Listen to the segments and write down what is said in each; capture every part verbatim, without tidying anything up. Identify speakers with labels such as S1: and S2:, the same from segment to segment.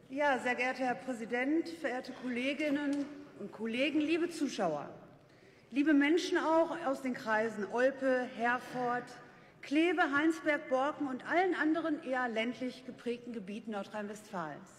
S1: Ja, sehr geehrter Herr Präsident, verehrte Kolleginnen und Kollegen, liebe Zuschauer, liebe Menschen auch aus den Kreisen Olpe, Herford, Kleve, Heinsberg, Borken und allen anderen eher ländlich geprägten Gebieten Nordrhein-Westfalens.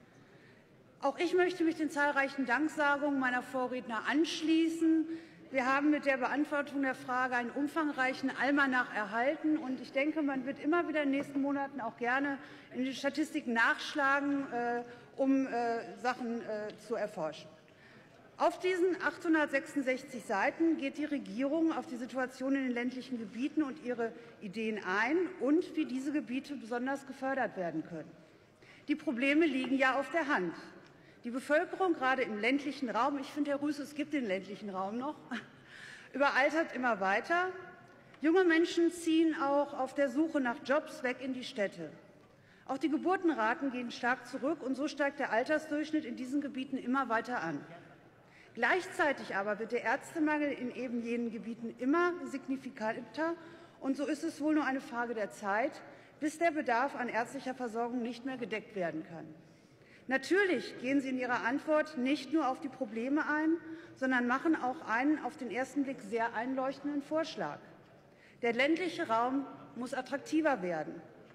S1: Auch ich möchte mich den zahlreichen Danksagungen meiner Vorredner anschließen. Wir haben mit der Beantwortung der Frage einen umfangreichen Almanach erhalten, und ich denke, man wird immer wieder in den nächsten Monaten auch gerne in den Statistiken nachschlagen, äh, um äh, Sachen äh, zu erforschen. Auf diesen achthundertsechsundsechzig Seiten geht die Regierung auf die Situation in den ländlichen Gebieten und ihre Ideen ein und wie diese Gebiete besonders gefördert werden können. Die Probleme liegen ja auf der Hand. Die Bevölkerung, gerade im ländlichen Raum, ich finde, Herr Rüß, es gibt den ländlichen Raum noch, überaltert immer weiter. Junge Menschen ziehen auch auf der Suche nach Jobs weg in die Städte. Auch die Geburtenraten gehen stark zurück, und so steigt der Altersdurchschnitt in diesen Gebieten immer weiter an. Gleichzeitig aber wird der Ärztemangel in eben jenen Gebieten immer signifikanter, und so ist es wohl nur eine Frage der Zeit, bis der Bedarf an ärztlicher Versorgung nicht mehr gedeckt werden kann. Natürlich gehen Sie in Ihrer Antwort nicht nur auf die Probleme ein, sondern machen auch einen auf den ersten Blick sehr einleuchtenden Vorschlag. Der ländliche Raum muss attraktiver werden.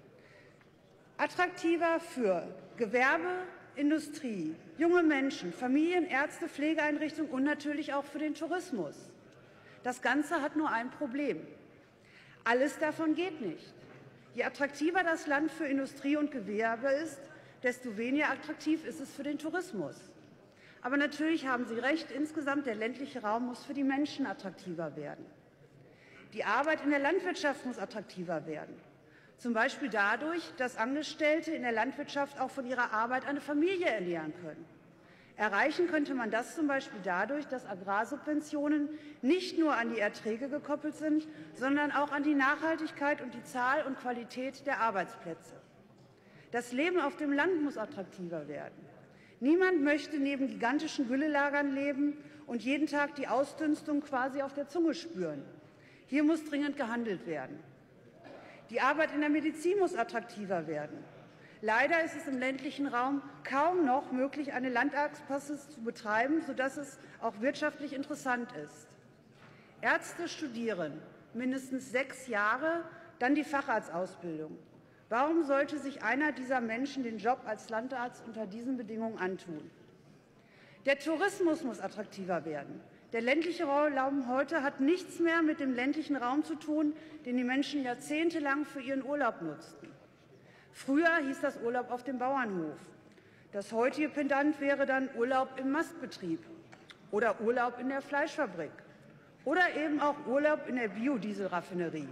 S1: Attraktiver für Gewerbe, Industrie, junge Menschen, Familien, Ärzte, Pflegeeinrichtungen und natürlich auch für den Tourismus. Das Ganze hat nur ein Problem. Alles davon geht nicht. Je attraktiver das Land für Industrie und Gewerbe ist, desto weniger attraktiv ist es für den Tourismus. Aber natürlich haben Sie recht, insgesamt der ländliche Raum muss für die Menschen attraktiver werden. Die Arbeit in der Landwirtschaft muss attraktiver werden. Zum Beispiel dadurch, dass Angestellte in der Landwirtschaft auch von ihrer Arbeit eine Familie ernähren können. Erreichen könnte man das zum Beispiel dadurch, dass Agrarsubventionen nicht nur an die Erträge gekoppelt sind, sondern auch an die Nachhaltigkeit und die Zahl und Qualität der Arbeitsplätze. Das Leben auf dem Land muss attraktiver werden. Niemand möchte neben gigantischen Güllelagern leben und jeden Tag die Ausdünstung quasi auf der Zunge spüren. Hier muss dringend gehandelt werden. Die Arbeit in der Medizin muss attraktiver werden. Leider ist es im ländlichen Raum kaum noch möglich, eine Landarztpraxis zu betreiben, sodass es auch wirtschaftlich interessant ist. Ärzte studieren mindestens sechs Jahre, dann die Facharztausbildung. Warum sollte sich einer dieser Menschen den Job als Landarzt unter diesen Bedingungen antun? Der Tourismus muss attraktiver werden. Der ländliche Raum heute hat nichts mehr mit dem ländlichen Raum zu tun, den die Menschen jahrzehntelang für ihren Urlaub nutzten. Früher hieß das Urlaub auf dem Bauernhof. Das heutige Pendant wäre dann Urlaub im Mastbetrieb oder Urlaub in der Fleischfabrik oder eben auch Urlaub in der Biodieselraffinerie.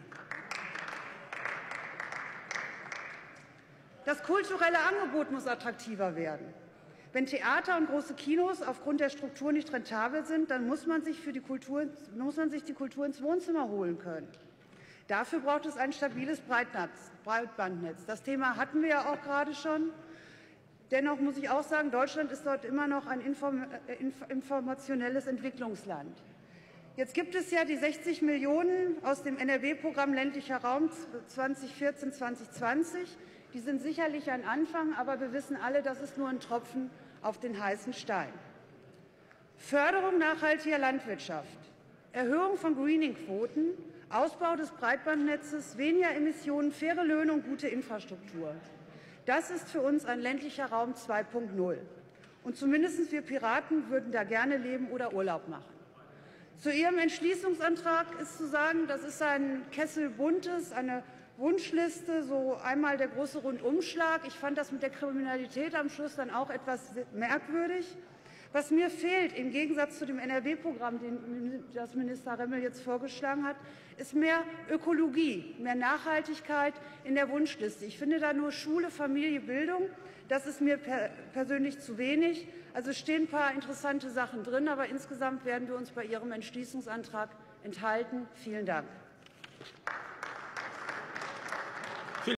S1: Das kulturelle Angebot muss attraktiver werden. Wenn Theater und große Kinos aufgrund der Struktur nicht rentabel sind, dann muss man sich, für die Kultur, muss man sich die Kultur ins Wohnzimmer holen können. Dafür braucht es ein stabiles Breitbandnetz. Das Thema hatten wir ja auch gerade schon. Dennoch muss ich auch sagen, Deutschland ist dort immer noch ein informationelles Entwicklungsland. Jetzt gibt es ja die sechzig Millionen aus dem N R W-Programm ländlicher Raum zweitausendvierzehn bis zweitausendzwanzig. Die sind sicherlich ein Anfang, aber wir wissen alle, das ist nur ein Tropfen auf den heißen Stein. Förderung nachhaltiger Landwirtschaft, Erhöhung von Greening-Quoten, Ausbau des Breitbandnetzes, weniger Emissionen, faire Löhne und gute Infrastruktur. Das ist für uns ein ländlicher Raum zwei Punkt null. Und zumindest wir Piraten würden da gerne leben oder Urlaub machen. Zu Ihrem Entschließungsantrag ist zu sagen, das ist ein Kessel Buntes, eine Wunschliste, so einmal der große Rundumschlag. Ich fand das mit der Kriminalität am Schluss dann auch etwas merkwürdig. Was mir fehlt, im Gegensatz zu dem N R W-Programm, das Minister Remmel jetzt vorgeschlagen hat, ist mehr Ökologie, mehr Nachhaltigkeit in der Wunschliste. Ich finde da nur Schule, Familie, Bildung. Das ist mir persönlich zu wenig. Also stehen ein paar interessante Sachen drin, aber insgesamt werden wir uns bei Ihrem Entschließungsantrag enthalten. Vielen Dank.